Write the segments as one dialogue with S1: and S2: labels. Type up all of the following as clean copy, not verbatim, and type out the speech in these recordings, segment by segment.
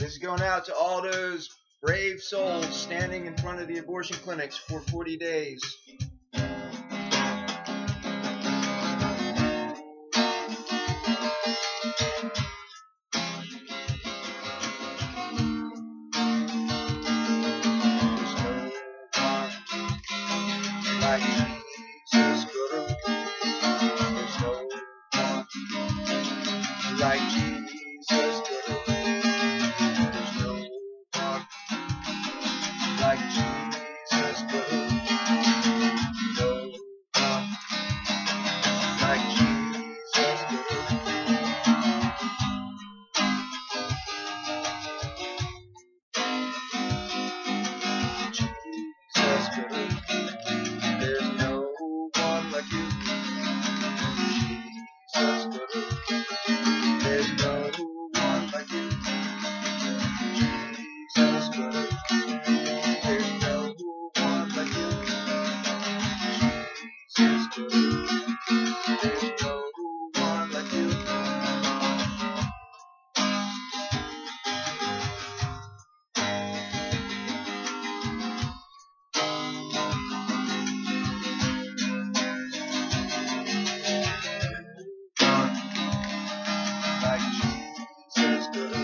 S1: This is going out to all those brave souls standing in front of the abortion clinics for 40 days. Like Jesus, Guru. There's no one like Jesus, Guru. There's no one like Jesus, Guru. No one like Jesus, Guru. Jesus, Guru. There's no one like you. Jesus, Guru. There's no one like you. Jesus, Guru. There's no one like you. Jesus, Guru. There's no one like you. Like Jesus, Guru.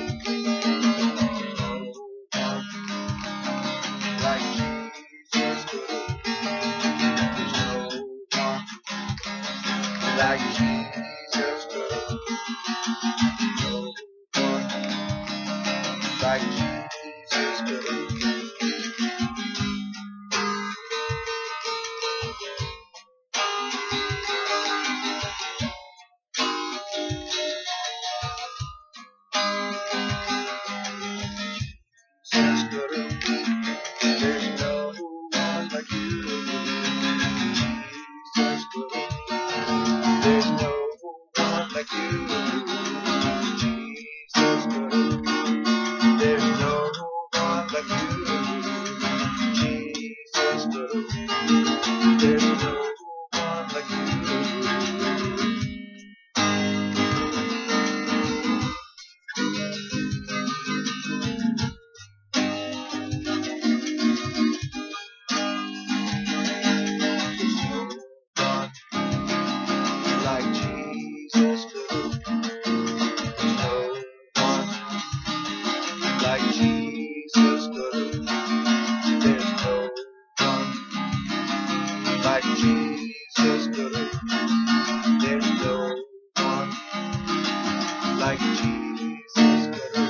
S1: Like Jesus, Guru. There's no one like Jesus, Guru. No one like Jesus, Guru. Jesus, Guru. There's no one like you. Jesus, Guru. There's no one like you. Jesus, Guru. There's no one like you. Jesus, Guru. There's no one like you. Like Jesus, Guru. There's no one like Jesus, Guru. There's no one like Jesus, Guru. There's no one like Jesus, Guru.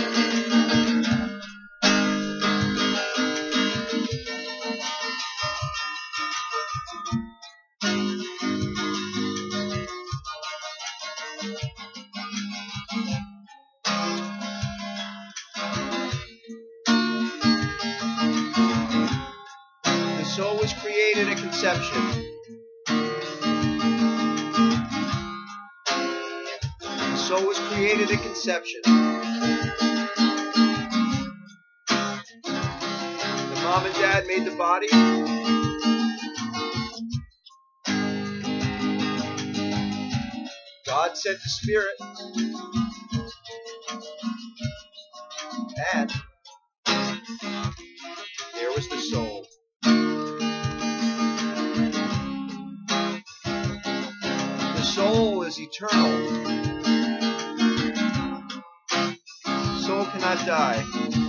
S1: The soul was created at conception. The soul was created at conception. The mom and dad made the body. God sent the spirit. And there was the soul. The soul is eternal. The soul cannot die.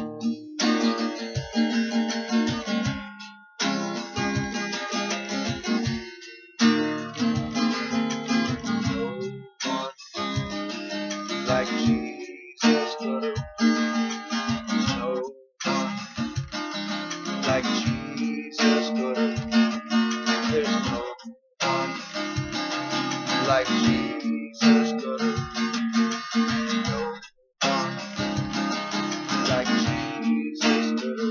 S1: No one like Jesus, Guru. No one like Jesus, Guru. There's no one like Jesus, Guru. No one like Jesus, Guru.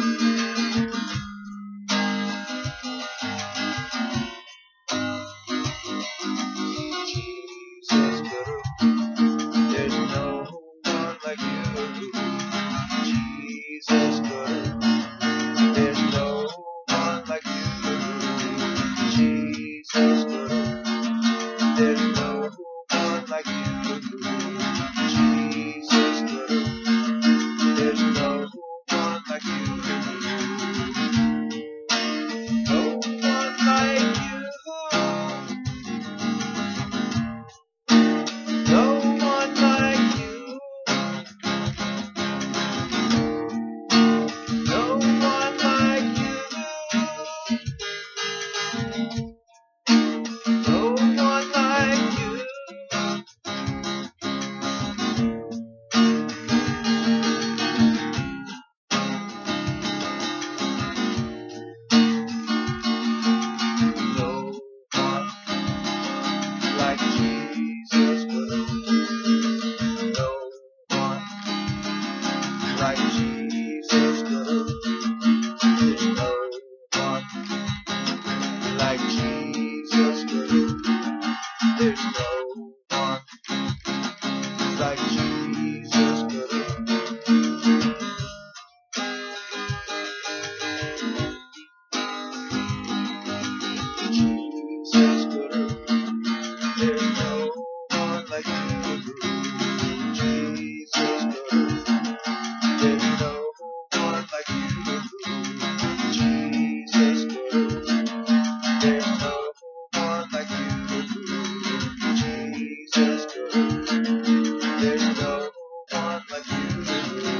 S1: Jesus, Guru. There's no one like you. Jesus, Guru. There's no one like you. Jesus, Guru. There's no one like you. Jesus, Guru. like Jesus Guru. There's no one like Jesus Guru. There's no one like Jesus Guru. Jesus Guru. There's no one like you, Guru. Jesus Guru. There's no one like you, Guru. Jesus Guru. There's no one like you, Guru. Jesus Guru. There's no one like you, Guru.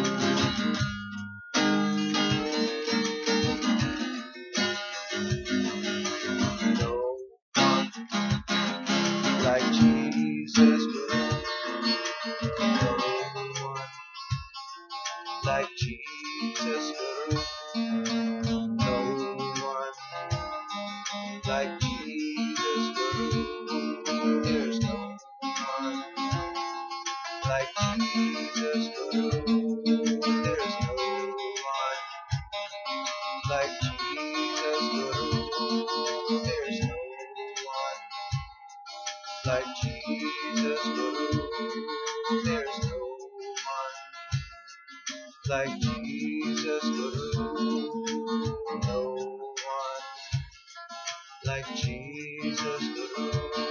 S1: No one like Jesus Guru. No one like Jesus Guru. No one like Jesus Guru. There's no one like Jesus Guru. There's no one like Jesus Guru. There's no one like Jesus Guru. There's no one like Jesus Guru. No one like Jesus Guru.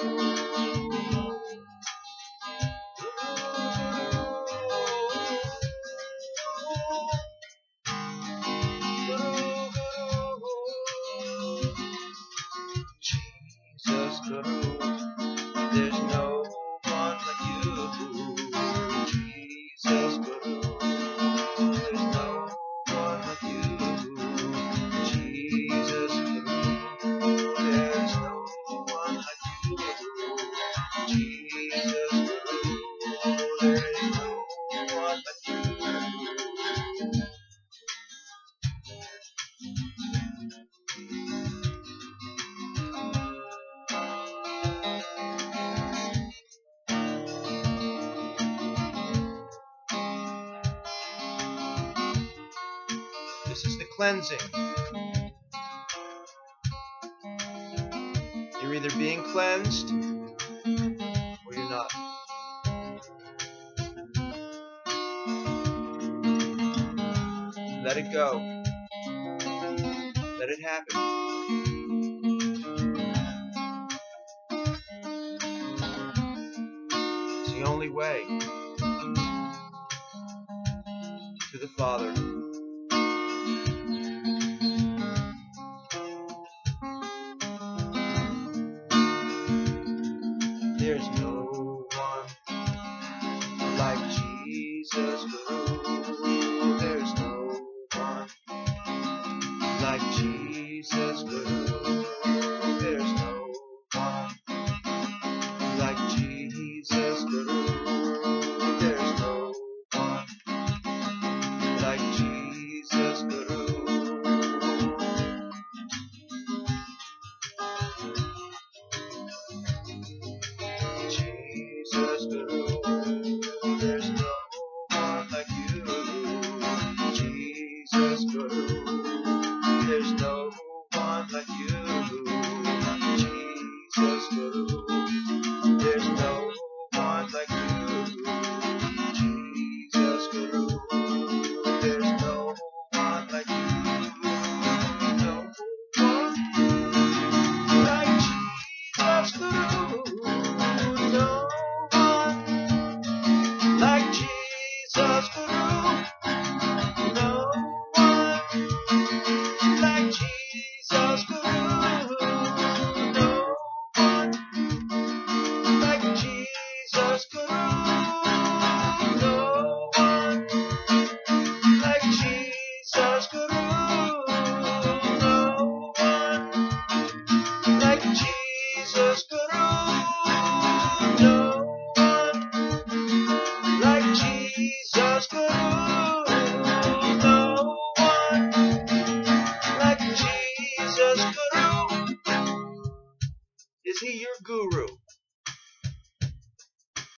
S1: Jesus Guru. There's no one like you. Jesus Guru. There's no one like you. Jesus Guru. There's no one like you. Jesus Guru. There's no one like you. This is the cleansing. You're either being cleansed or you're not. Let it go. Let it happen. It's the only way to the Father. There's no one like Jesus Guru. There's no one like Jesus Guru. There's no one like Jesus Guru. There's no one like Jesus Guru. Jesus Guru. There's no one like you. Jesus Guru. There's no one like you. Jesus Guru. There's no one like you. Jesus Guru. There's no one like you. No one like Jesus Guru. No one like Jesus Guru.